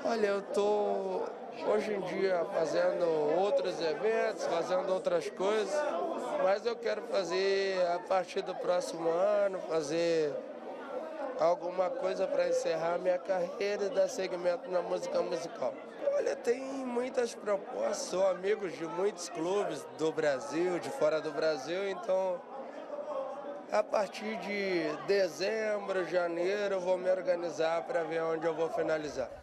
Olha, eu tô hoje em dia fazendo outros eventos, fazendo outras coisas, mas eu quero fazer a partir do próximo ano, fazer alguma coisa para encerrar minha carreira e dar segmento na música musical. Olha, tem muitas propostas, sou amigo de muitos clubes do Brasil, de fora do Brasil, então a partir de dezembro, janeiro eu vou me organizar para ver onde eu vou finalizar.